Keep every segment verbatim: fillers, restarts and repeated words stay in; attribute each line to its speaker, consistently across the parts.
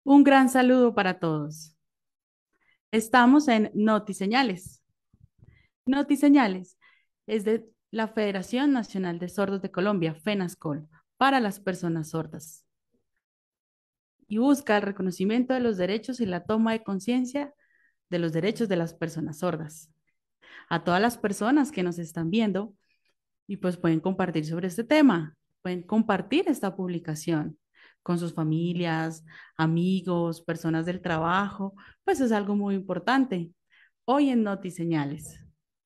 Speaker 1: Un gran saludo para todos. Estamos en NotiSeñales. NotiSeñales es de la Federación Nacional de Sordos de Colombia, FENASCOL, para las personas sordas y busca el reconocimiento de los derechos y la toma de conciencia de los derechos de las personas sordas. A todas las personas que nos están viendo y pues pueden compartir sobre este tema, pueden compartir esta publicación con sus familias, amigos, personas del trabajo, pues es algo muy importante. Hoy en NotiSeñales,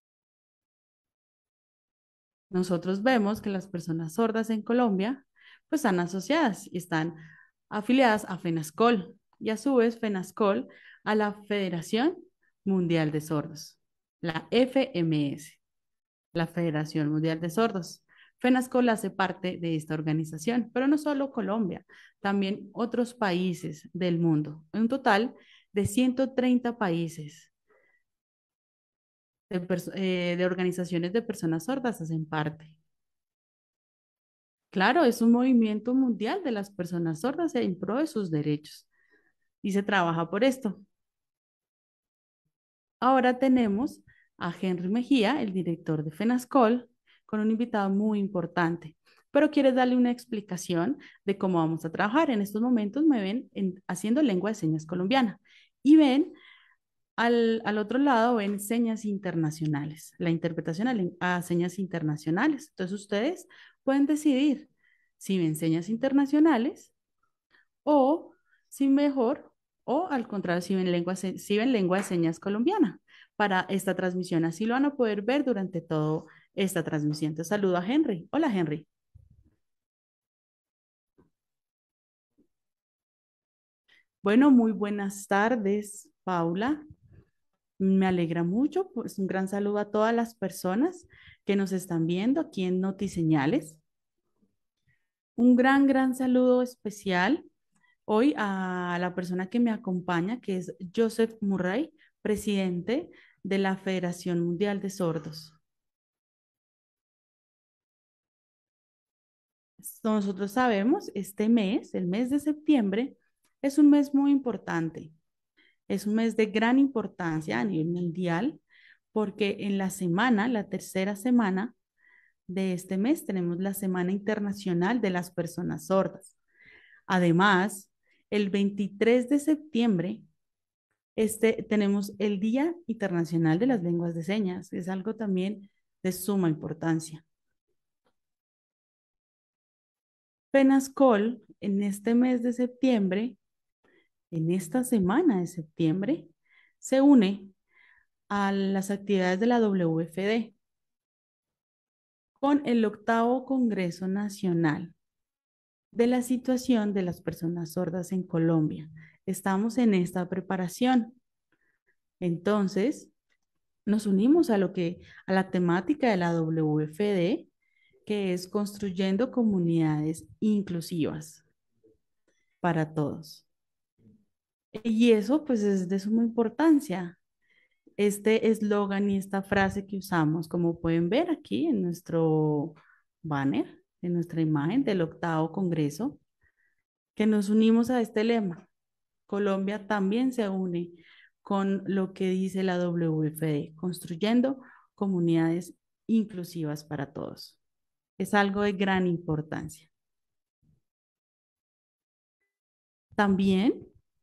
Speaker 1: nosotros vemos que las personas sordas en Colombia pues están asociadas y están afiliadas a FENASCOL y a su vez FENASCOL a la Federación Mundial de Sordos, la F M S, la Federación Mundial de Sordos. FENASCOL hace parte de esta organización, pero no solo Colombia, también otros países del mundo, un total de ciento treinta países de, eh, de organizaciones de personas sordas hacen parte. Claro, es un movimiento mundial de las personas sordas en pro de sus derechos y se trabaja por esto. Ahora tenemos a Henry Mejía, el director de FENASCOL, con un invitado muy importante, pero quiere darle una explicación de cómo vamos a trabajar. En estos momentos me ven en- haciendo lengua de señas colombiana y ven al, al otro lado, ven señas internacionales, la interpretación a, len- a señas internacionales. Entonces ustedes pueden decidir si ven señas internacionales o si mejor, o al contrario, si ven lengua, se- si ven lengua de señas colombiana para esta transmisión. Así lo van a poder ver durante toda esta transmisión. Te saludo a Henry. Hola, Henry. Bueno, muy buenas tardes, Paula. Me alegra mucho, pues un gran saludo a todas las personas que nos están viendo aquí en Notiseñales. Un gran, gran saludo especial hoy a la persona que me acompaña, que es Joseph Murray, presidente de la Federación Mundial de Sordos. Nosotros sabemos, este mes, el mes de septiembre, es un mes muy importante. Es un mes de gran importancia a nivel mundial porque en la semana, la tercera semana de este mes, tenemos la Semana Internacional de las Personas Sordas. Además, el veintitrés de septiembre este, tenemos el Día Internacional de las Lenguas de Señas. Es algo también de suma importancia. Penascol, en este mes de septiembre, en esta semana de septiembre, se une a las actividades de la W F D con el octavo Congreso Nacional de la situación de las personas sordas en Colombia. Estamos en esta preparación. Entonces, nos unimos a lo que a la temática de la W F D, que es construyendo comunidades inclusivas para todos. Y eso pues es de suma importancia. Este eslogan y esta frase que usamos, como pueden ver aquí en nuestro banner, en nuestra imagen del octavo Congreso, que nos unimos a este lema. Colombia también se une con lo que dice la W F D, construyendo comunidades inclusivas para todos. Es algo de gran importancia. También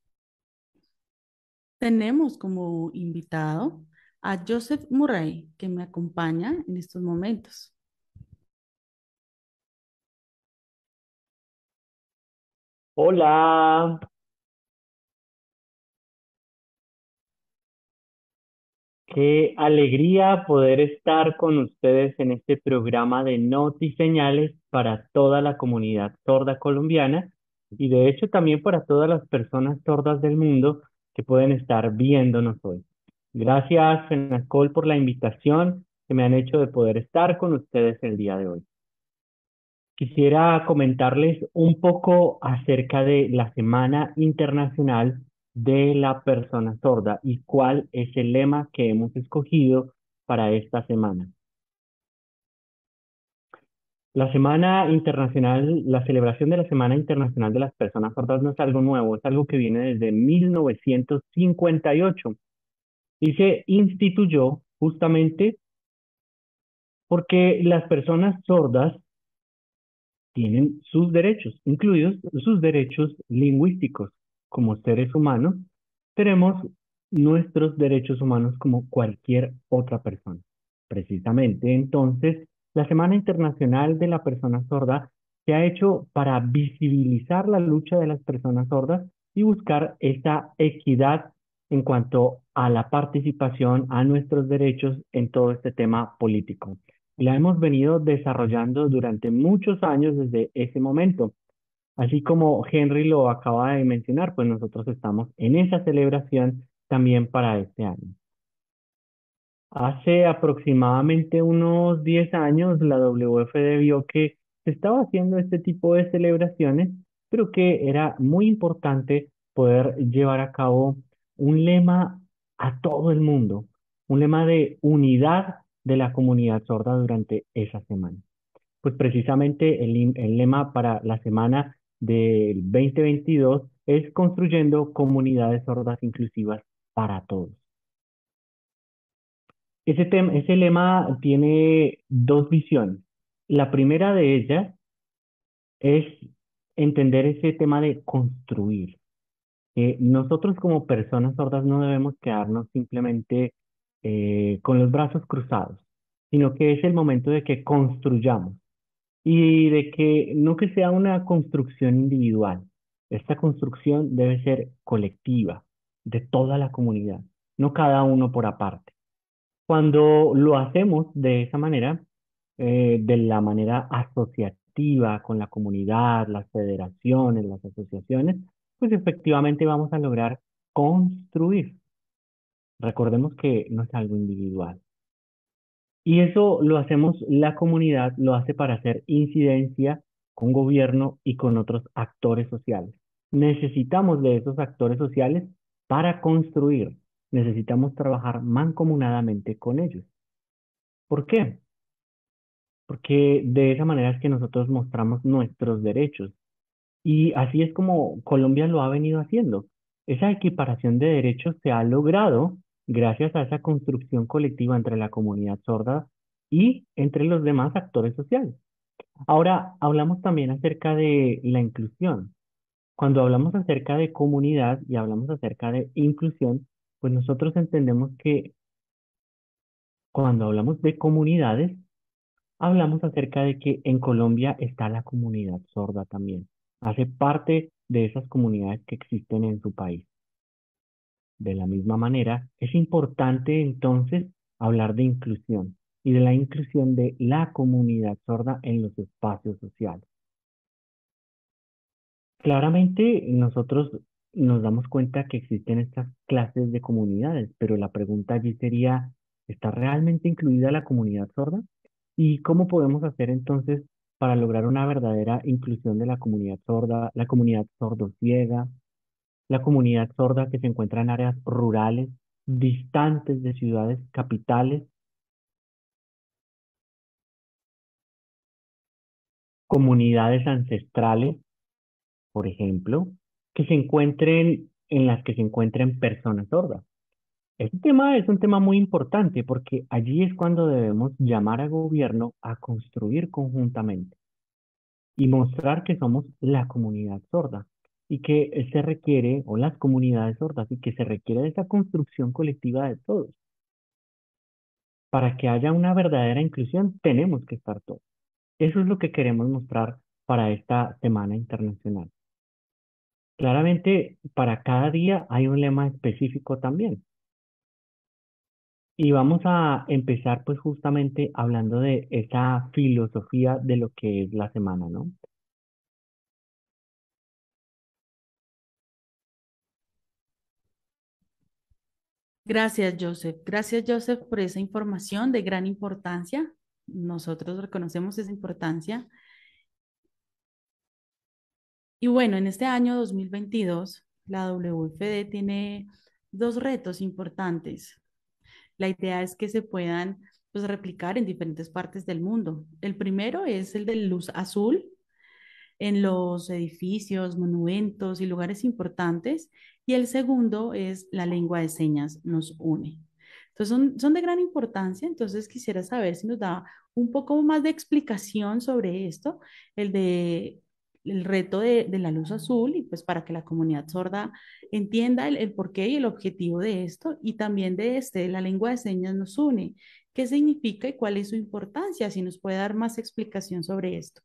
Speaker 1: tenemos como invitado a Joseph Murray, que me acompaña en estos momentos.
Speaker 2: Hola, qué alegría poder estar con ustedes en este programa de Noti Señales para toda la comunidad sorda colombiana y de hecho también para todas las personas sordas del mundo que pueden estar viéndonos hoy. Gracias, Fenacol, por la invitación que me han hecho de poder estar con ustedes el día de hoy. Quisiera comentarles un poco acerca de la Semana Internacional de la Persona Sorda y cuál es el lema que hemos escogido para esta semana. La Semana Internacional, la celebración de la Semana Internacional de las Personas Sordas no es algo nuevo, es algo que viene desde mil novecientos cincuenta y ocho y se instituyó justamente porque las personas sordas tienen sus derechos, incluidos sus derechos lingüísticos. Como seres humanos, tenemos nuestros derechos humanos como cualquier otra persona. Precisamente, entonces, la Semana Internacional de la Persona Sorda se ha hecho para visibilizar la lucha de las personas sordas y buscar esa equidad en cuanto a la participación, a nuestros derechos en todo este tema político. La hemos venido desarrollando durante muchos años desde ese momento. Así como Henry lo acaba de mencionar, pues nosotros estamos en esa celebración también para este año. Hace aproximadamente unos diez años, la W F D vio que se estaba haciendo este tipo de celebraciones, pero que era muy importante poder llevar a cabo un lema a todo el mundo, un lema de unidad de la comunidad sorda durante esa semana. Pues precisamente el, im- el lema para la semana del dos mil veintidós es construyendo comunidades sordas inclusivas para todos. Ese, tem- ese lema tiene dos visiones. La primera de ellas es entender ese tema de construir. Eh, nosotros como personas sordas no debemos quedarnos simplemente eh, con los brazos cruzados, sino que es el momento de que construyamos y de que no que sea una construcción individual. Esta construcción debe ser colectiva, de toda la comunidad, no cada uno por aparte. Cuando lo hacemos de esa manera, eh, de la manera asociativa con la comunidad, las federaciones, las asociaciones, pues efectivamente vamos a lograr construir. Recordemos que no es algo individual. Y eso lo hacemos, la comunidad lo hace para hacer incidencia con gobierno y con otros actores sociales. Necesitamos de esos actores sociales para construir. Necesitamos trabajar mancomunadamente con ellos. ¿Por qué? Porque de esa manera es que nosotros mostramos nuestros derechos. Y así es como Colombia lo ha venido haciendo. Esa equiparación de derechos se ha logrado gracias a esa construcción colectiva entre la comunidad sorda y entre los demás actores sociales. Ahora, hablamos también acerca de la inclusión. Cuando hablamos acerca de comunidad y hablamos acerca de inclusión, pues nosotros entendemos que cuando hablamos de comunidades, hablamos acerca de que en Colombia está la comunidad sorda también. Hace parte de esas comunidades que existen en su país. De la misma manera, es importante entonces hablar de inclusión y de la inclusión de la comunidad sorda en los espacios sociales. Claramente nosotros nos damos cuenta que existen estas clases de comunidades, pero la pregunta allí sería, ¿está realmente incluida la comunidad sorda? ¿Y cómo podemos hacer entonces para lograr una verdadera inclusión de la comunidad sorda, la comunidad sordociega, la comunidad sorda que se encuentra en áreas rurales, distantes de ciudades capitales, comunidades ancestrales, por ejemplo, que se encuentren en las que se encuentren personas sordas? Este tema es un tema muy importante porque allí es cuando debemos llamar al gobierno a construir conjuntamente y mostrar que somos la comunidad sorda y que se requiere, o las comunidades sordas, y que se requiere de esa construcción colectiva de todos. Para que haya una verdadera inclusión, tenemos que estar todos. Eso es lo que queremos mostrar para esta Semana Internacional. Claramente, para cada día hay un lema específico también. Y vamos a empezar pues justamente hablando de esa filosofía de lo que es la semana, ¿no?
Speaker 1: Gracias, Joseph. Gracias, Joseph, por esa información de gran importancia. Nosotros reconocemos esa importancia. Y bueno, en este año dos mil veintidós, la W F D tiene dos retos importantes. La idea es que se puedan pues, replicar en diferentes partes del mundo. El primero es el de luz azul en los edificios, monumentos y lugares importantes. Y el segundo es la lengua de señas nos une. Entonces son, son de gran importancia, entonces quisiera saber si nos da un poco más de explicación sobre esto, el de el reto de, de la luz azul y pues para que la comunidad sorda entienda el, el porqué y el objetivo de esto y también de este, la lengua de señas nos une. ¿Qué significa y cuál es su importancia? Si nos puede dar más explicación sobre esto.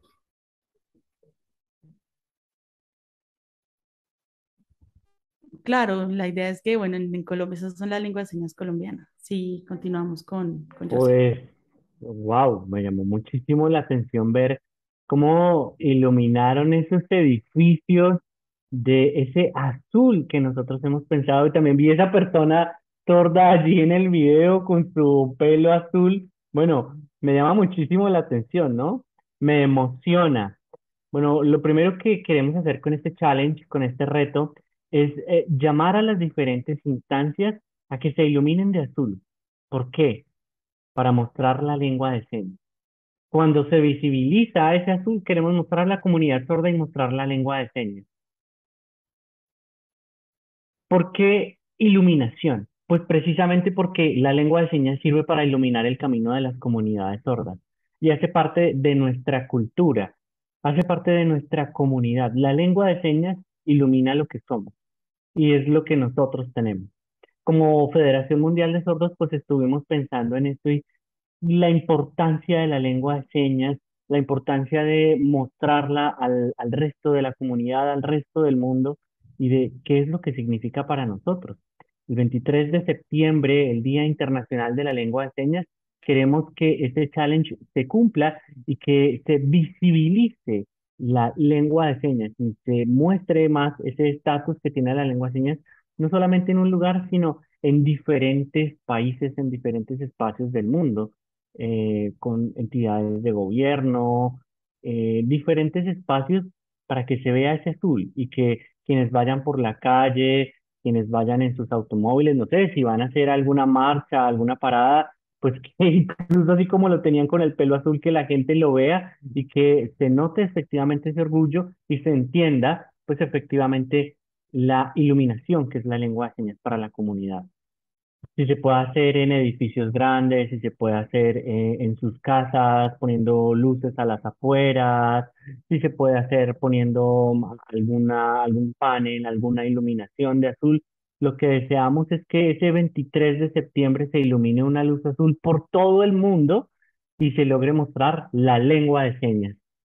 Speaker 1: Claro, la idea es que, bueno, en, en Colombia esas son las lenguas de señas colombianas. Sí, continuamos con, con José.
Speaker 2: Pues, wow, me llamó muchísimo la atención ver cómo iluminaron esos edificios de ese azul que nosotros hemos pensado y también vi esa persona sorda allí en el video con su pelo azul. Bueno, me llama muchísimo la atención, ¿no? Me emociona. Bueno, lo primero que queremos hacer con este challenge, con este reto, es eh, llamar a las diferentes instancias a que se iluminen de azul. ¿Por qué? Para mostrar la lengua de señas. Cuando se visibiliza ese azul, queremos mostrar la comunidad sorda y mostrar la lengua de señas. ¿Por qué iluminación? Pues precisamente porque la lengua de señas sirve para iluminar el camino de las comunidades sordas y hace parte de nuestra cultura, hace parte de nuestra comunidad. La lengua de señas ilumina lo que somos y es lo que nosotros tenemos. Como Federación Mundial de Sordos, pues estuvimos pensando en esto y la importancia de la lengua de señas, la importancia de mostrarla al, al resto de la comunidad, al resto del mundo y de qué es lo que significa para nosotros. El veintitrés de septiembre, el Día Internacional de la Lengua de Señas, queremos que este challenge se cumpla y que se visibilice la lengua de señas y se muestre más ese estatus que tiene la lengua de señas, no solamente en un lugar, sino en diferentes países, en diferentes espacios del mundo eh, con entidades de gobierno, eh, diferentes espacios para que se vea ese azul y que quienes vayan por la calle, quienes vayan en sus automóviles, no sé, si van a hacer alguna marcha, alguna parada, pues que incluso así como lo tenían con el pelo azul, que la gente lo vea y que se note efectivamente ese orgullo y se entienda, pues efectivamente la iluminación, que es la lengua de señas para la comunidad. Si se puede hacer en edificios grandes, si se puede hacer eh, en sus casas, poniendo luces a las afueras, si se puede hacer poniendo mm, alguna, algún panel, alguna iluminación de azul. Lo que deseamos es que ese veintitrés de septiembre se ilumine una luz azul por todo el mundo y se logre mostrar la lengua de señas.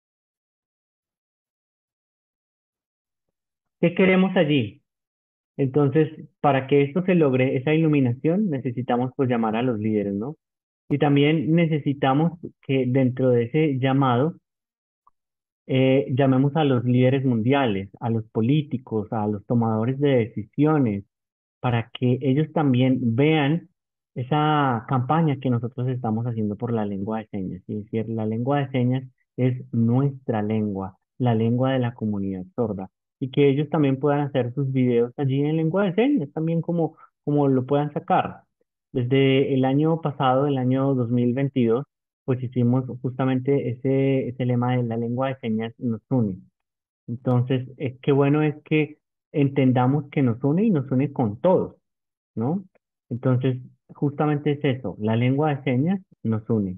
Speaker 2: ¿Qué queremos allí? Entonces, para que esto se logre, esa iluminación, necesitamos pues llamar a los líderes, ¿no? Y también necesitamos que dentro de ese llamado eh, llamemos a los líderes mundiales, a los políticos, a los tomadores de decisiones, para que ellos también vean esa campaña que nosotros estamos haciendo por la lengua de señas. Es decir, la lengua de señas es nuestra lengua, la lengua de la comunidad sorda, y que ellos también puedan hacer sus videos allí en lengua de señas, también como, como lo puedan sacar. Desde el año pasado, el año dos mil veintidós, pues hicimos justamente ese, ese lema de la lengua de señas nos une. Entonces, eh, qué bueno es que entendamos que nos une y nos une con todos, ¿no? Entonces, justamente es eso, la lengua de señas nos une.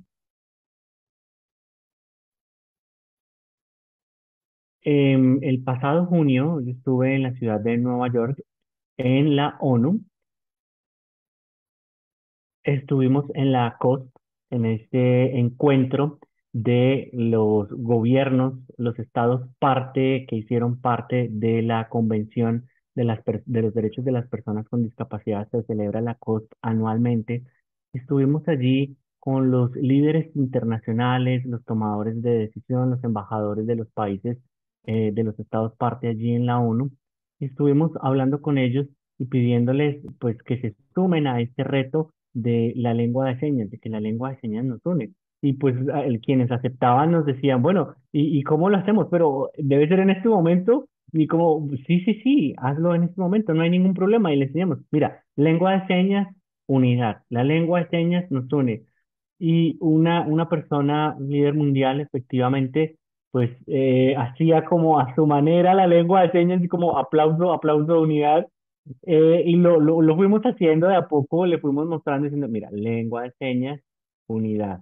Speaker 2: Em, el pasado junio yo estuve en la ciudad de Nueva York, en la ONU. Estuvimos en la C O S, en este encuentro de los gobiernos, los estados parte, que hicieron parte de la Convención de, las, per- de los Derechos de las Personas con Discapacidad. Se celebra la C O S anualmente. Estuvimos allí con los líderes internacionales, los tomadores de decisión, los embajadores de los países, eh, de los estados parte allí en la ONU. Estuvimos hablando con ellos y pidiéndoles pues que se sumen a este reto de la lengua de señas, de que la lengua de señas nos une. Y pues a- el- quienes aceptaban nos decían, bueno, ¿y, y cómo lo hacemos? Pero debe ser en este momento. Y como, sí, sí, sí, hazlo en este momento, no hay ningún problema. Y le enseñamos, mira, lengua de señas, unidad. La lengua de señas nos une. y una, una persona, un líder mundial, efectivamente, pues eh, hacía como a su manera la lengua de señas y como aplauso, aplauso, unidad. Eh, y lo, lo, lo fuimos haciendo de a poco, le fuimos mostrando diciendo, mira, lengua de señas, unidad.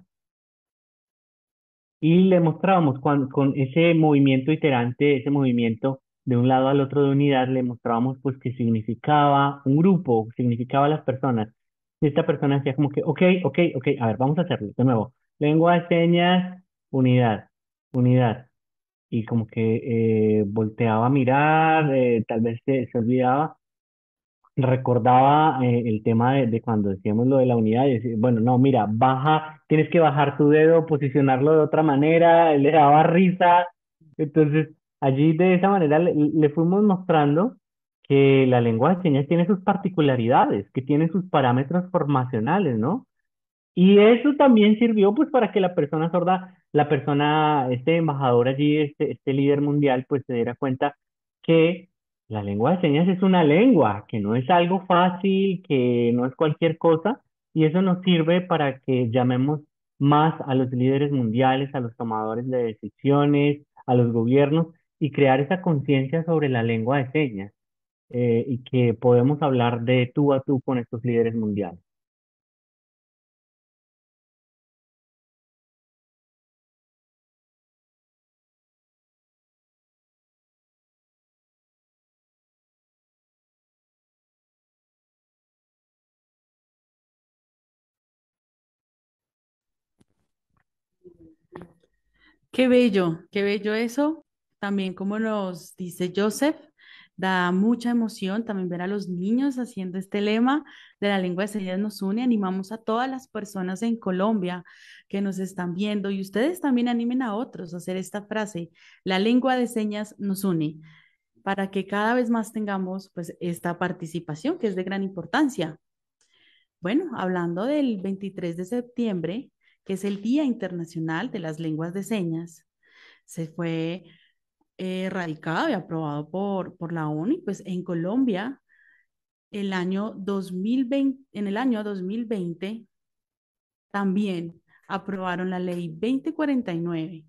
Speaker 2: Y le mostrábamos cuan- con ese movimiento iterante, ese movimiento de un lado al otro de unidad, le mostrábamos pues que significaba un grupo, significaba las personas. Y esta persona decía como que, ok, ok, ok, a ver, vamos a hacerlo de nuevo. Lengua de señas, unidad, unidad. Y como que eh, volteaba a mirar, eh, tal vez se, se olvidaba recordaba eh, el tema de, de cuando decíamos lo de la unidad, y decir, bueno, no, mira, baja, tienes que bajar tu dedo, posicionarlo de otra manera, le daba risa, entonces allí de esa manera le, le fuimos mostrando que la lengua de señas tiene sus particularidades, que tiene sus parámetros formacionales, ¿no? Y eso también sirvió pues para que la persona sorda, la persona, este embajador allí, este, este líder mundial, pues se diera cuenta que la lengua de señas es una lengua, que no es algo fácil, que no es cualquier cosa, y eso nos sirve para que llamemos más a los líderes mundiales, a los tomadores de decisiones, a los gobiernos, y crear esa conciencia sobre la lengua de señas, eh, y que podemos hablar de tú a tú con estos líderes mundiales.
Speaker 1: Qué bello, qué bello eso. También como nos dice Joseph, da mucha emoción también ver a los niños haciendo este lema de la lengua de señas nos une. Animamos a todas las personas en Colombia que nos están viendo y ustedes también animen a otros a hacer esta frase, la lengua de señas nos une, para que cada vez más tengamos pues esta participación que es de gran importancia. Bueno, hablando del veintitrés de septiembre, que es el Día Internacional de las Lenguas de Señas, se fue eh, radicado y aprobado por, por la ONU, y pues en Colombia, el año dos mil veinte, en el año dos mil veinte también aprobaron la ley dos mil cuarenta y nueve,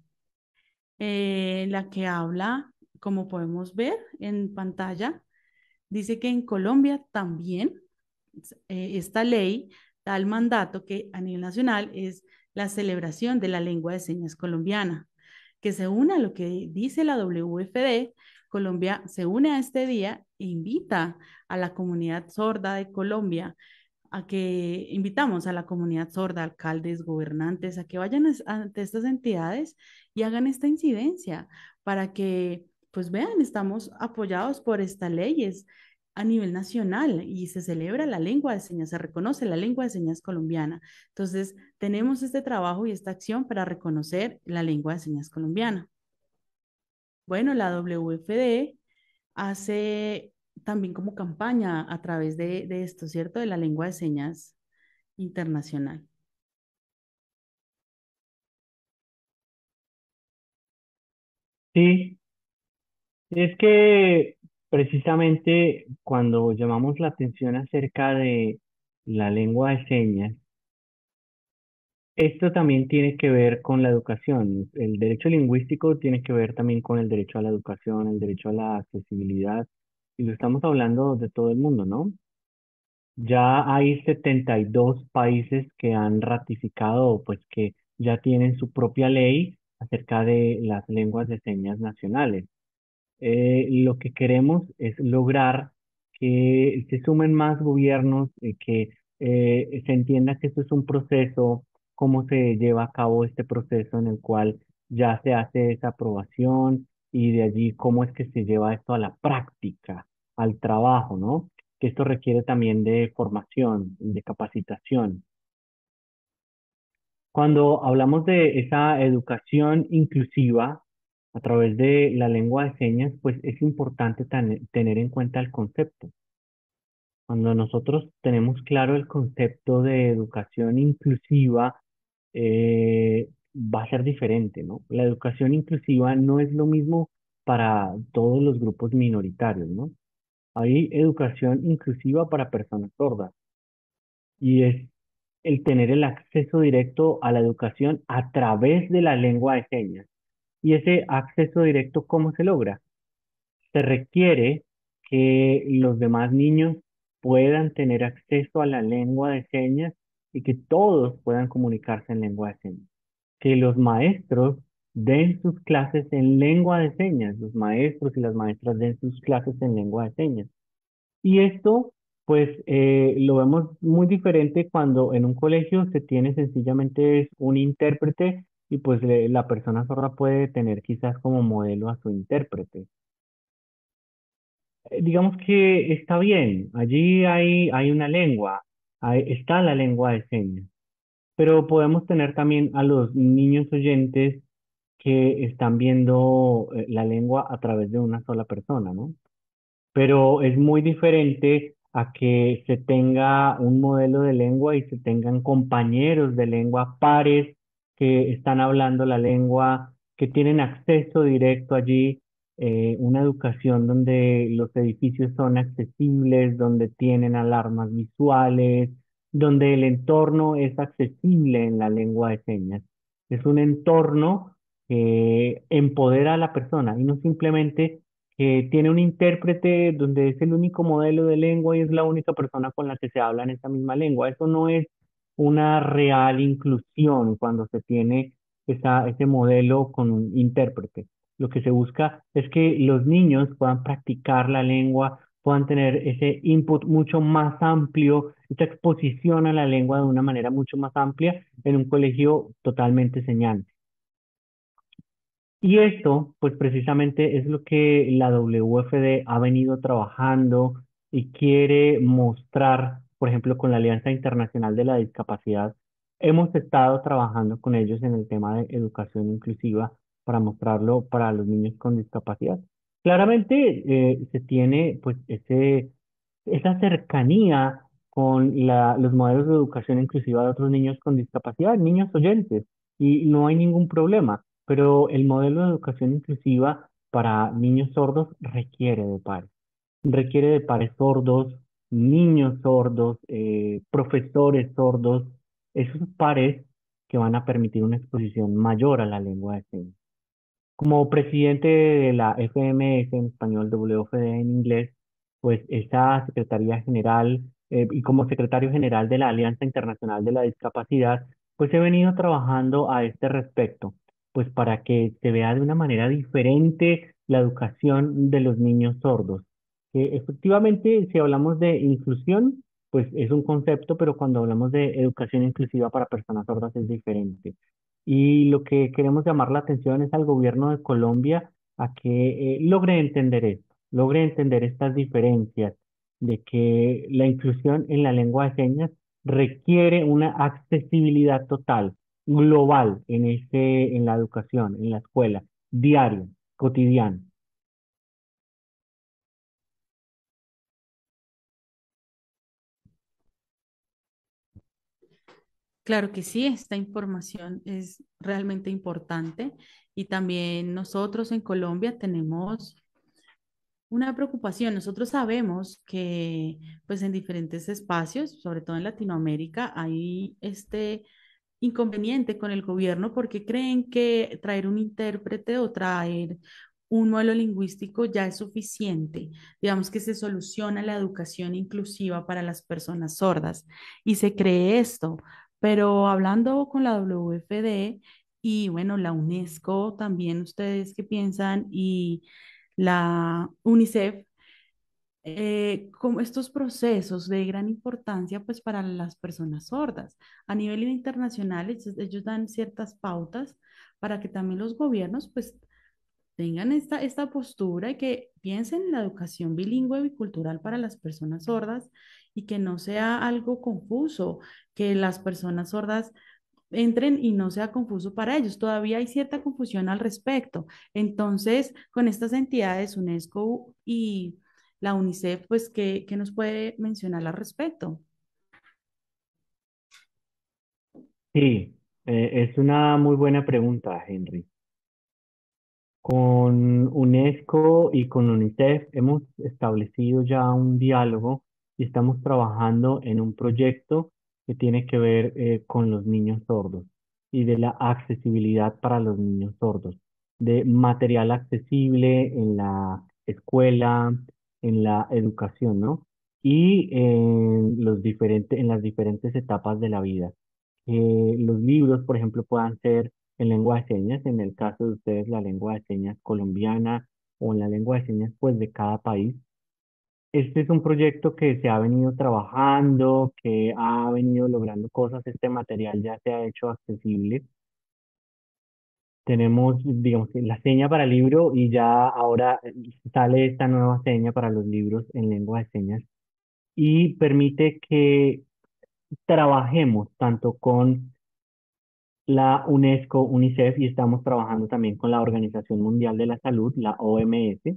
Speaker 1: eh, la que habla, como podemos ver en pantalla, dice que en Colombia también eh, esta ley da el mandato que a nivel nacional es la celebración de la lengua de señas colombiana, que se une a lo que dice la W F D. Colombia se une a este día e invita a la comunidad sorda de Colombia a que invitamos a la comunidad sorda, alcaldes, gobernantes, a que vayan ante estas entidades y hagan esta incidencia para que, pues vean, estamos apoyados por esta ley, es a nivel nacional y se celebra la lengua de señas, se reconoce la lengua de señas colombiana. Entonces, tenemos este trabajo y esta acción para reconocer la lengua de señas colombiana. Bueno, la W F D hace también como campaña a través de, de esto, ¿cierto? De la lengua de señas internacional.
Speaker 2: Sí, es que precisamente cuando llamamos la atención acerca de la lengua de señas, esto también tiene que ver con la educación. El derecho lingüístico tiene que ver también con el derecho a la educación, el derecho a la accesibilidad, y lo estamos hablando de todo el mundo, ¿no? Ya hay setenta y dos países que han ratificado, pues que ya tienen su propia ley acerca de las lenguas de señas nacionales. Eh, lo que queremos es lograr que se sumen más gobiernos, eh, que eh, se entienda que esto es un proceso, cómo se lleva a cabo este proceso en el cual ya se hace esa aprobación y de allí cómo es que se lleva esto a la práctica, al trabajo, ¿no? Que esto requiere también de formación, de capacitación. Cuando hablamos de esa educación inclusiva a través de la lengua de señas, pues es importante tan- tener en cuenta el concepto. Cuando nosotros tenemos claro el concepto de educación inclusiva, eh, va a ser diferente, ¿no? La educación inclusiva no es lo mismo para todos los grupos minoritarios, ¿no? Hay educación inclusiva para personas sordas y es el tener el acceso directo a la educación a través de la lengua de señas. Y ese acceso directo, ¿cómo se logra? Se requiere que los demás niños puedan tener acceso a la lengua de señas y que todos puedan comunicarse en lengua de señas. Que los maestros den sus clases en lengua de señas, los maestros y las maestras den sus clases en lengua de señas. Y esto, pues, eh, lo vemos muy diferente cuando en un colegio se tiene sencillamente es un intérprete y pues le- la persona sorda puede tener quizás como modelo a su intérprete. Eh, Digamos que está bien, allí hay, hay una lengua, hay- está la lengua de señas, pero podemos tener también a los niños oyentes que están viendo eh, la lengua a través de una sola persona, ¿no? Pero es muy diferente a que se tenga un modelo de lengua y se tengan compañeros de lengua, pares que están hablando la lengua, que tienen acceso directo allí, eh, una educación donde los edificios son accesibles, donde tienen alarmas visuales, donde el entorno es accesible en la lengua de señas. Es un entorno que empodera a la persona y no simplemente que tiene un intérprete donde es el único modelo de lengua y es la única persona con la que se habla en esa misma lengua. Eso no es una real inclusión cuando se tiene esa, ese modelo con un intérprete. Lo que se busca es que los niños puedan practicar la lengua, puedan tener ese input mucho más amplio, esa exposición a la lengua de una manera mucho más amplia en un colegio totalmente señal. Y esto, pues precisamente es lo que la W F D ha venido trabajando y quiere mostrar, por ejemplo, con la Alianza Internacional de la Discapacidad. Hemos estado trabajando con ellos en el tema de educación inclusiva para mostrarlo para los niños con discapacidad. Claramente eh, se tiene pues ese, esa cercanía con la- los modelos de educación inclusiva de otros niños con discapacidad, niños oyentes, y no hay ningún problema, pero el modelo de educación inclusiva para niños sordos requiere de pares, requiere de pares sordos, niños sordos, eh, profesores sordos, esos pares que van a permitir una exposición mayor a la lengua de señas. Como presidente de la F M S en español, W F D en inglés, pues esa Secretaría General eh, y como secretario general de la Alianza Internacional de la Discapacidad, pues he venido trabajando a este respecto, pues para que se vea de una manera diferente la educación de los niños sordos. Que efectivamente, si hablamos de inclusión, pues es un concepto, pero cuando hablamos de educación inclusiva para personas sordas es diferente. Y lo que queremos llamar la atención es al gobierno de Colombia a que eh, logre entender esto, logre entender estas diferencias de que la inclusión en la lengua de señas requiere una accesibilidad total, global en ese, en la educación, en la escuela, diaria, cotidiana.
Speaker 1: Claro que sí, esta información es realmente importante y también nosotros en Colombia tenemos una preocupación. Nosotros sabemos que pues en diferentes espacios, sobre todo en Latinoamérica, hay este inconveniente con el gobierno porque creen que traer un intérprete o traer un modelo lingüístico ya es suficiente. Digamos que se soluciona la educación inclusiva para las personas sordas y se cree esto. Pero hablando con la W F D y bueno, la UNESCO también, ¿ustedes qué piensan? Y la UNICEF, eh, como estos procesos de gran importancia pues para las personas sordas. A nivel internacional, ellos, ellos dan ciertas pautas para que también los gobiernos pues tengan esta, esta postura y que piensen en la educación bilingüe y bicultural para las personas sordas y que no sea algo confuso, que las personas sordas entren y no sea confuso para ellos. Todavía hay cierta confusión al respecto. Entonces, con estas entidades, UNESCO y la UNICEF, pues, ¿qué, qué nos puede mencionar al respecto?
Speaker 2: Sí, eh, es una muy buena pregunta, Henry. Con UNESCO y con UNICEF hemos establecido ya un diálogo y estamos trabajando en un proyecto que tiene que ver eh, con los niños sordos y de la accesibilidad para los niños sordos, de material accesible en la escuela, en la educación, ¿no? Y en los diferentes, en las diferentes etapas de la vida. Que los libros, por ejemplo, puedan ser en lengua de señas, en el caso de ustedes, la lengua de señas colombiana o en la lengua de señas, pues, de cada país. Este es un proyecto que se ha venido trabajando, que ha venido logrando cosas. Este material ya se ha hecho accesible. Tenemos, digamos, que la seña para libro y ya ahora eh, sale esta nueva seña para los libros en lengua de señas y permite que trabajemos tanto con la UNESCO, UNICEF y estamos trabajando también con la Organización Mundial de la Salud, la O M S.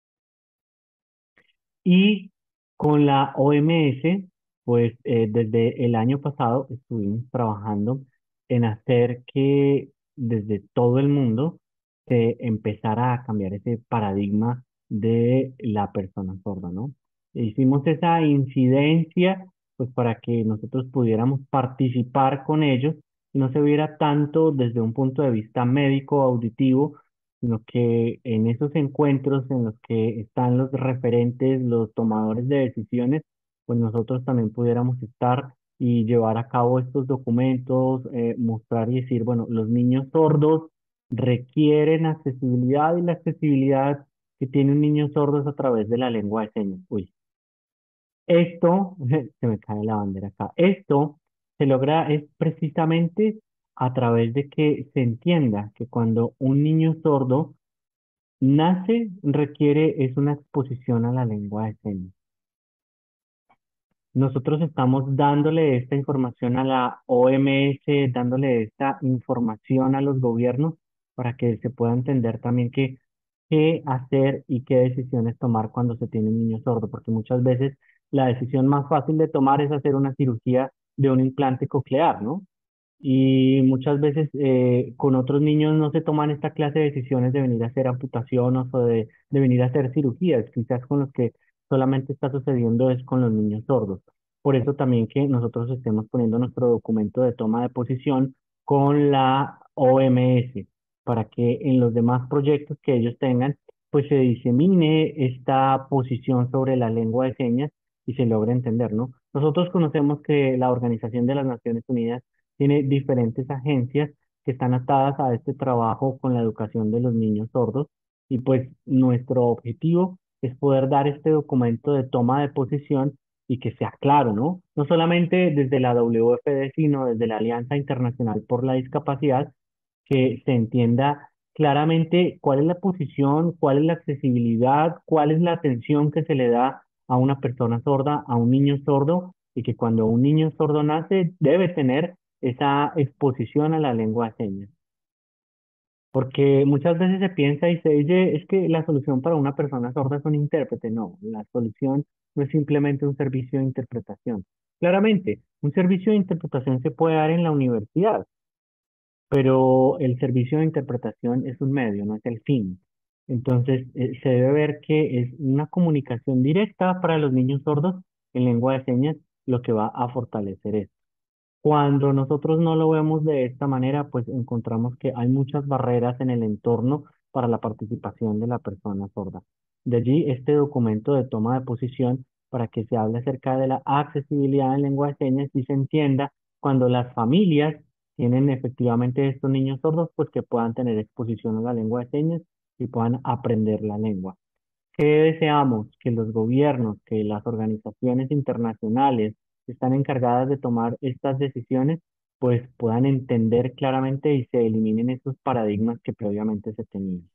Speaker 2: Y con la O M S, pues eh, desde el año pasado estuvimos trabajando en hacer que desde todo el mundo se empezara a cambiar ese paradigma de la persona sorda, ¿no? Hicimos esa incidencia, pues para que nosotros pudiéramos participar con ellos y no se viera tanto desde un punto de vista médico auditivo, sino que en esos encuentros en los que están los referentes, los tomadores de decisiones, pues nosotros también pudiéramos estar y llevar a cabo estos documentos, eh, mostrar y decir, bueno, los niños sordos requieren accesibilidad y la accesibilidad que tiene un niño sordo es a través de la lengua de señas. Uy, esto, se me cae la bandera acá, esto se logra es precisamente a través de que se entienda que cuando un niño sordo nace, requiere, es una exposición a la lengua de señas. Nosotros estamos dándole esta información a la O M S, dándole esta información a los gobiernos para que se pueda entender también qué, qué hacer y qué decisiones tomar cuando se tiene un niño sordo, porque muchas veces la decisión más fácil de tomar es hacer una cirugía de un implante coclear, ¿no? Y muchas veces eh, con otros niños no se toman esta clase de decisiones de venir a hacer amputaciones o de, de venir a hacer cirugías. Quizás con los que solamente está sucediendo es con los niños sordos. Por eso también que nosotros estemos poniendo nuestro documento de toma de posición con la O M S para que en los demás proyectos que ellos tengan, pues se disemine esta posición sobre la lengua de señas y se logre entender, ¿no? Nosotros conocemos que la Organización de las Naciones Unidas tiene diferentes agencias que están atadas a este trabajo con la educación de los niños sordos y pues nuestro objetivo es poder dar este documento de toma de posición y que sea claro, ¿no? No solamente desde la W F D, sino desde la Alianza Internacional por la Discapacidad, que se entienda claramente cuál es la posición, cuál es la accesibilidad, cuál es la atención que se le da a una persona sorda, a un niño sordo, y que cuando un niño sordo nace debe tener esa exposición a la lengua de señas. Porque muchas veces se piensa y se dice, es que la solución para una persona sorda es un intérprete. No, la solución no es simplemente un servicio de interpretación. Claramente, un servicio de interpretación se puede dar en la universidad, pero el servicio de interpretación es un medio, no es el fin. Entonces, eh, se debe ver que es una comunicación directa para los niños sordos en lengua de señas lo que va a fortalecer esto. Cuando nosotros no lo vemos de esta manera, pues encontramos que hay muchas barreras en el entorno para la participación de la persona sorda. De allí este documento de toma de posición para que se hable acerca de la accesibilidad en lengua de señas y se entienda cuando las familias tienen efectivamente estos niños sordos, pues que puedan tener exposición a la lengua de señas y puedan aprender la lengua. ¿Qué deseamos? Que los gobiernos, que las organizaciones internacionales que están encargadas de tomar estas decisiones, pues puedan entender claramente y se eliminen esos paradigmas que previamente se tenían.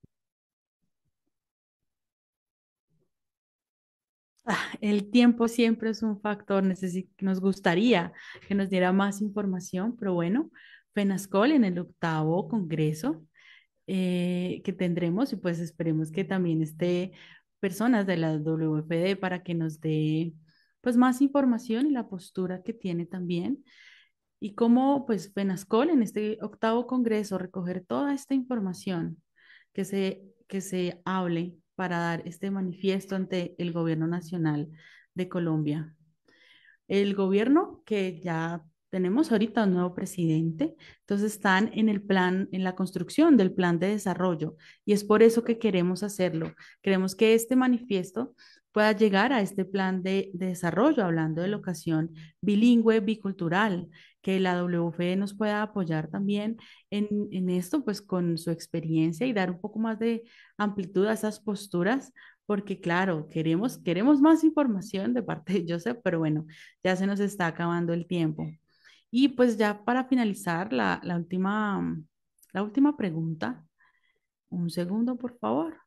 Speaker 1: Ah, el tiempo siempre es un factor. Necesi- nos gustaría que nos diera más información, pero bueno, FENASCOL en el octavo congreso eh, que tendremos y pues esperemos que también esté personas de la W F D para que nos dé pues más información y la postura que tiene también y cómo pues FENASCOL en este octavo congreso recoger toda esta información que se, que se hable para dar este manifiesto ante el gobierno nacional de Colombia. El gobierno que ya tenemos ahorita un nuevo presidente, entonces están en el plan, en la construcción del plan de desarrollo y es por eso que queremos hacerlo. Queremos que este manifiesto pueda llegar a este plan de, de desarrollo, hablando de educación bilingüe, bicultural, que la W F E nos pueda apoyar también en, en esto, pues con su experiencia y dar un poco más de amplitud a esas posturas, porque claro, queremos, queremos más información de parte de Joseph, pero bueno, ya se nos está acabando el tiempo. Y pues ya para finalizar, la, la última, la última pregunta, un segundo, por favor,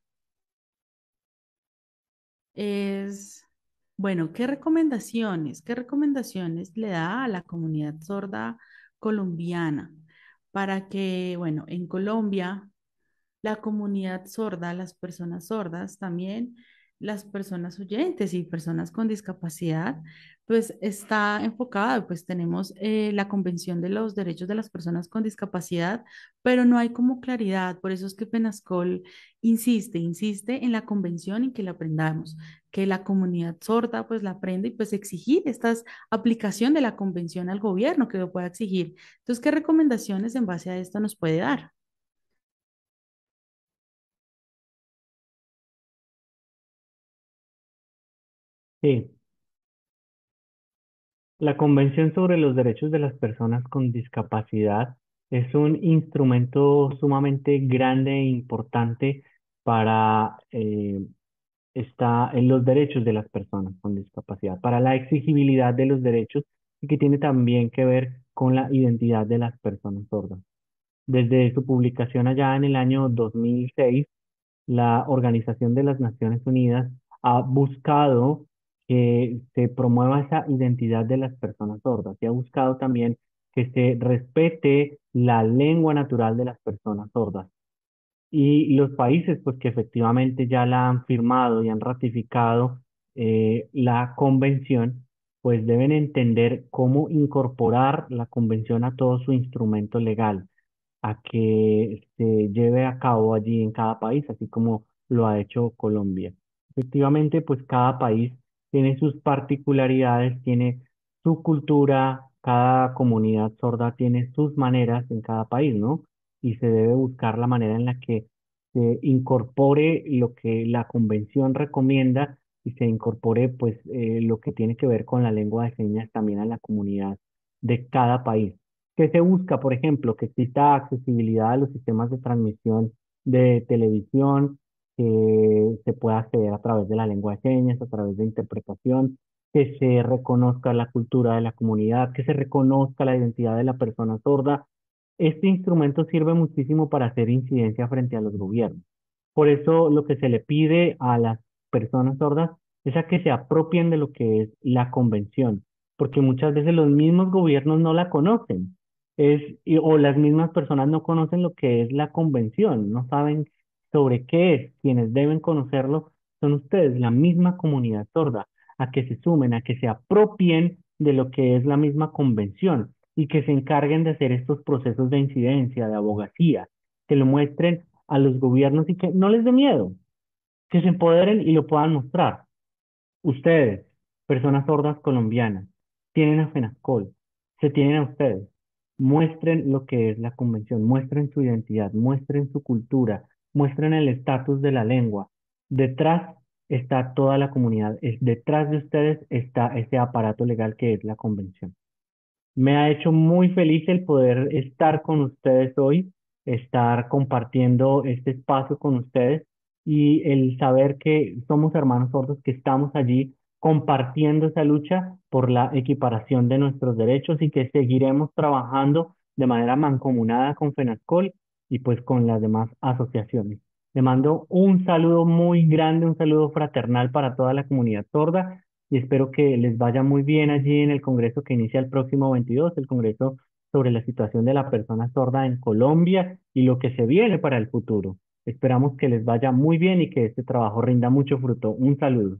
Speaker 1: es, bueno, ¿qué recomendaciones, qué recomendaciones le da a la comunidad sorda colombiana para que, bueno, en Colombia la comunidad sorda, las personas sordas, también las personas oyentes y personas con discapacidad, pues está enfocada, pues tenemos eh, la Convención de los Derechos de las Personas con Discapacidad, pero no hay como claridad, por eso es que Penascol insiste, insiste en la convención y que la aprendamos, que la comunidad sorda pues la aprenda y pues exigir esta aplicación de la convención al gobierno que lo pueda exigir. Entonces, ¿qué recomendaciones en base a esto nos puede dar?
Speaker 2: Sí, la Convención sobre los Derechos de las Personas con Discapacidad es un instrumento sumamente grande e importante para eh, está en los derechos de las personas con discapacidad, para la exigibilidad de los derechos y que tiene también que ver con la identidad de las personas sordas. Desde su publicación allá en el año dos mil seis, la Organización de las Naciones Unidas ha buscado que se promueva esa identidad de las personas sordas y ha buscado también que se respete la lengua natural de las personas sordas. Y los países, pues que efectivamente ya la han firmado y han ratificado eh, la convención, pues deben entender cómo incorporar la convención a todo su instrumento legal, a que se lleve a cabo allí en cada país, así como lo ha hecho Colombia. Efectivamente, pues cada país tiene sus particularidades, tiene su cultura, cada comunidad sorda tiene sus maneras en cada país, ¿no? Y se debe buscar la manera en la que se incorpore lo que la convención recomienda y se incorpore pues eh, lo que tiene que ver con la lengua de señas también a la comunidad de cada país. ¿Qué se busca? Por ejemplo, que exista accesibilidad a los sistemas de transmisión de televisión, que se pueda acceder a través de la lengua de señas, a través de interpretación, que se reconozca la cultura de la comunidad, que se reconozca la identidad de la persona sorda. Este instrumento sirve muchísimo para hacer incidencia frente a los gobiernos. Por eso lo que se le pide a las personas sordas es a que se apropien de lo que es la convención, porque muchas veces los mismos gobiernos no la conocen, es, y- o las mismas personas no conocen lo que es la convención, no saben sobre qué es. Quienes deben conocerlo son ustedes, la misma comunidad sorda, a que se sumen, a que se apropien de lo que es la misma convención y que se encarguen de hacer estos procesos de incidencia, de abogacía, que lo muestren a los gobiernos y que no les dé miedo, que se empoderen y lo puedan mostrar. Ustedes, personas sordas colombianas, tienen a FENASCOL, se tienen a ustedes. Muestren lo que es la convención, muestren su identidad, muestren su cultura, muestren el estatus de la lengua. Detrás está toda la comunidad, es, detrás de ustedes está ese aparato legal que es la convención. Me ha hecho muy feliz el poder estar con ustedes hoy, estar compartiendo este espacio con ustedes y el saber que somos hermanos sordos, que estamos allí compartiendo esa lucha por la equiparación de nuestros derechos y que seguiremos trabajando de manera mancomunada con FENASCOL y pues con las demás asociaciones. Le mando un saludo muy grande, un saludo fraternal para toda la comunidad sorda y espero que les vaya muy bien allí en el congreso que inicia el próximo veintidós, el congreso sobre la situación de la persona sorda en Colombia y lo que se viene para el futuro. Esperamos que les vaya muy bien y que este trabajo rinda mucho fruto. Un saludo.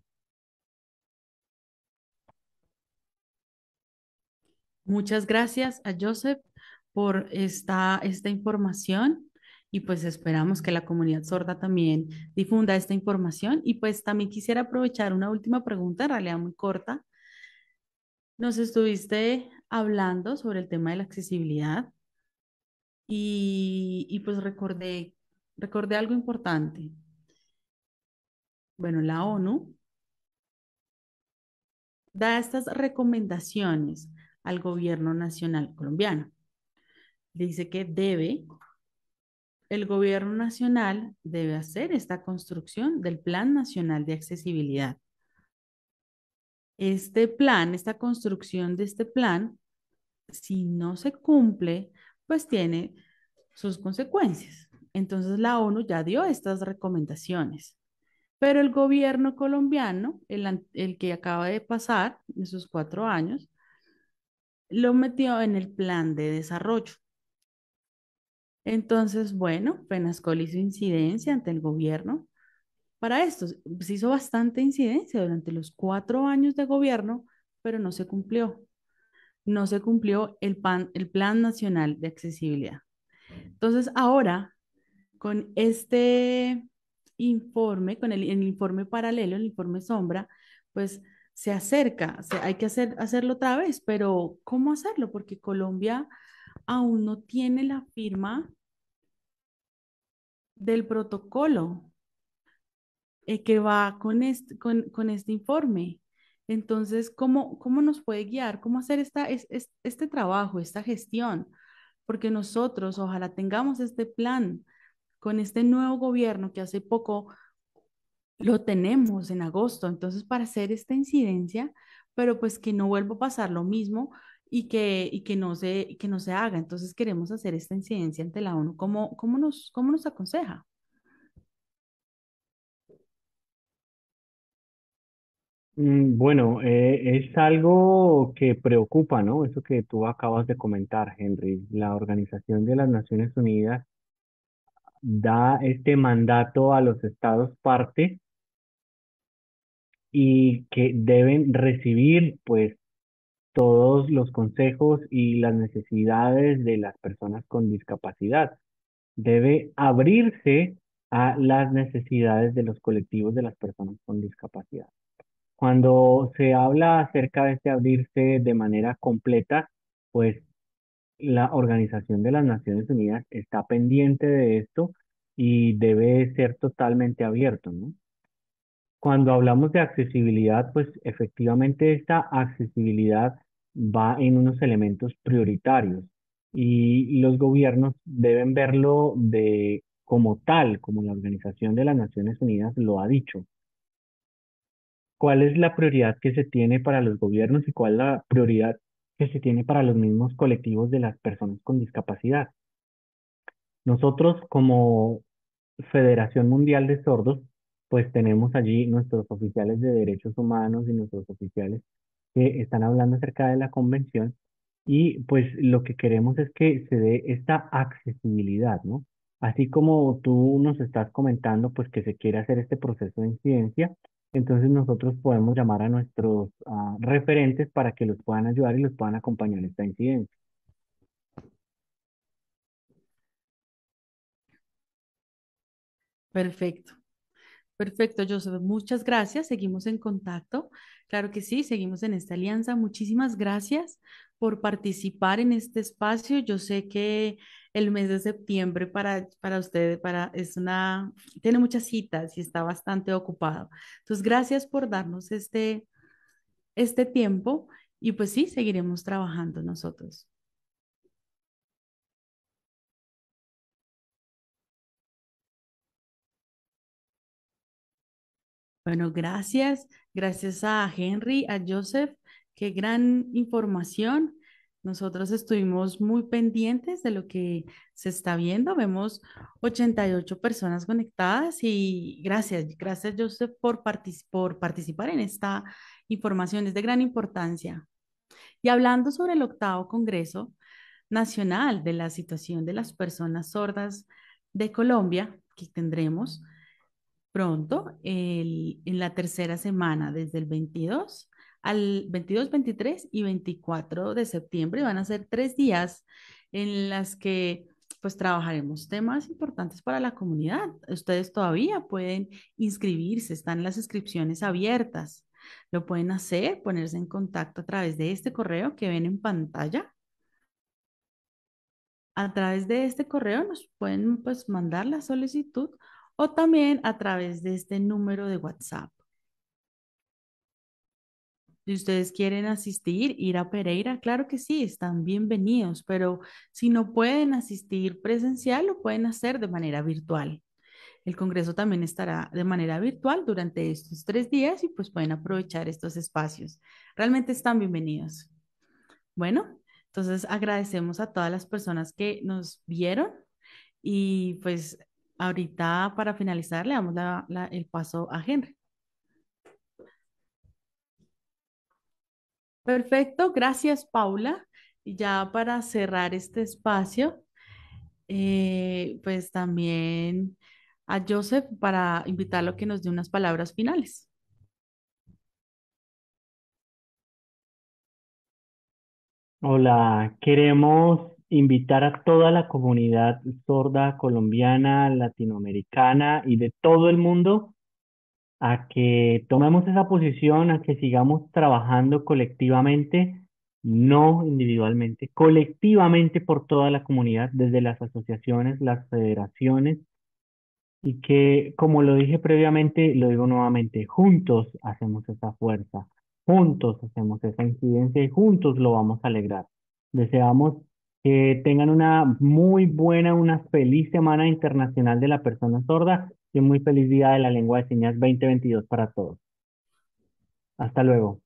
Speaker 1: Muchas gracias a Joseph por esta, esta información y pues esperamos que la comunidad sorda también difunda esta información y pues también quisiera aprovechar una última pregunta, en realidad muy corta. Nos estuviste hablando sobre el tema de la accesibilidad y, y pues recordé, recordé algo importante. Bueno, la ONU da estas recomendaciones al gobierno nacional colombiano. Dice que debe, el gobierno nacional debe hacer esta construcción del Plan Nacional de Accesibilidad. Este plan, esta construcción de este plan, si no se cumple, pues tiene sus consecuencias. Entonces la ONU ya dio estas recomendaciones, pero el gobierno colombiano, el, an- el que acaba de pasar, esos cuatro años, lo metió en el plan de desarrollo. Entonces, bueno, Penascol hizo incidencia ante el gobierno. Para esto, se hizo bastante incidencia durante los cuatro años de gobierno, pero no se cumplió. No se cumplió el, pan- el Plan Nacional de Accesibilidad. Entonces, ahora, con este informe, con el, el informe paralelo, el informe sombra, pues se acerca, se- hay que hacer, hacerlo otra vez, pero ¿cómo hacerlo? Porque Colombia aún no tiene la firma del protocolo eh, que va con este, con, con este informe. Entonces, ¿cómo, cómo nos puede guiar? ¿Cómo hacer esta, es, es- este trabajo, esta gestión? Porque nosotros ojalá tengamos este plan con este nuevo gobierno que hace poco lo tenemos en agosto, entonces para hacer esta incidencia, pero pues que no vuelva a pasar lo mismo y que, y que no se, y que no se haga. Entonces queremos hacer esta incidencia ante la ONU. ¿Cómo, cómo nos, cómo nos aconseja?
Speaker 2: Mm, Bueno, eh, es algo que preocupa, ¿no? Eso que tú acabas de comentar, Henry. La Organización de las Naciones Unidas da este mandato a los estados parte y que deben recibir, pues, todos los consejos y las necesidades de las personas con discapacidad. Debe abrirse a las necesidades de los colectivos de las personas con discapacidad. Cuando se habla acerca de este abrirse de manera completa, pues la Organización de las Naciones Unidas está pendiente de esto y debe ser totalmente abierto, ¿no? Cuando hablamos de accesibilidad, pues efectivamente esta accesibilidad va en unos elementos prioritarios y los gobiernos deben verlo de como tal, como la Organización de las Naciones Unidas lo ha dicho. ¿Cuál es la prioridad que se tiene para los gobiernos y cuál es la prioridad que se tiene para los mismos colectivos de las personas con discapacidad? Nosotros como Federación Mundial de Sordos, pues tenemos allí nuestros oficiales de derechos humanos y nuestros oficiales que están hablando acerca de la convención y pues lo que queremos es que se dé esta accesibilidad, ¿no? Así como tú nos estás comentando, pues que se quiere hacer este proceso de incidencia, entonces nosotros podemos llamar a nuestros ah, referentes para que los puedan ayudar y los puedan acompañar en esta incidencia.
Speaker 1: Perfecto. Perfecto, Joseph. Muchas gracias. Seguimos en contacto. Claro que sí, seguimos en esta alianza. Muchísimas gracias por participar en este espacio. Yo sé que el mes de septiembre para, para usted para, es una, tiene muchas citas y está bastante ocupado. Entonces, gracias por darnos este, este tiempo y pues sí, seguiremos trabajando nosotros. Bueno, gracias. Gracias a Henry, a Joseph. Qué gran información. Nosotros estuvimos muy pendientes de lo que se está viendo. Vemos ochenta y ocho personas conectadas y gracias, gracias Joseph por, partici- por participar en esta información. Es de gran importancia. Y hablando sobre el octavo Congreso Nacional de la Situación de las Personas Sordas de Colombia, que tendremos pronto, el- en la tercera semana, desde el veintidós al veintidós, veintitrés y veinticuatro de septiembre. Van a ser tres días en las que pues trabajaremos temas importantes para la comunidad. Ustedes todavía pueden inscribirse, están las inscripciones abiertas. Lo pueden hacer, ponerse en contacto a través de este correo que ven en pantalla. A través de este correo nos pueden pues mandar la solicitud o también a través de este número de WhatsApp. Si ustedes quieren asistir, ir a Pereira, claro que sí, están bienvenidos, pero si no pueden asistir presencial, lo pueden hacer de manera virtual. El Congreso también estará de manera virtual durante estos tres días y pues pueden aprovechar estos espacios. Realmente están bienvenidos. Bueno, entonces agradecemos a todas las personas que nos vieron y pues ahorita para finalizar le damos la- la- el paso a Henry. Perfecto, gracias Paula. Y ya para cerrar este espacio, eh, pues también a Joseph para invitarlo a que nos dé unas palabras finales.
Speaker 2: Hola, queremos invitar a toda la comunidad sorda colombiana, latinoamericana y de todo el mundo a que tomemos esa posición, a que sigamos trabajando colectivamente, no individualmente, colectivamente por toda la comunidad, desde las asociaciones, las federaciones, y que, como lo dije previamente, lo digo nuevamente, juntos hacemos esa fuerza, juntos hacemos esa incidencia y juntos lo vamos a lograr. Deseamos que tengan una muy buena, una feliz Semana Internacional de la Persona Sorda y un muy feliz Día de la Lengua de Señas dos mil veintidós para todos. Hasta luego.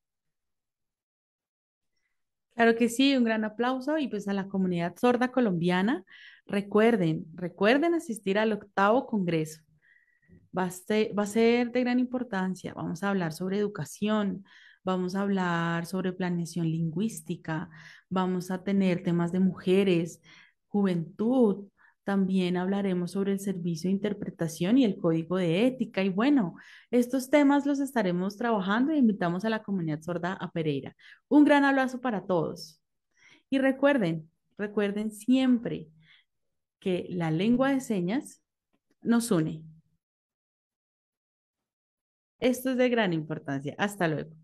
Speaker 1: Claro que sí, un gran aplauso y pues a la comunidad sorda colombiana, recuerden, recuerden asistir al octavo Congreso. Va a ser, va a ser de gran importancia. Vamos a hablar sobre educación, vamos a hablar sobre planeación lingüística, vamos a tener temas de mujeres, juventud, también hablaremos sobre el servicio de interpretación y el código de ética. Y bueno, estos temas los estaremos trabajando e invitamos a la comunidad sorda a Pereira. Un gran abrazo para todos. Y recuerden, recuerden siempre que la lengua de señas nos une. Esto es de gran importancia. Hasta luego.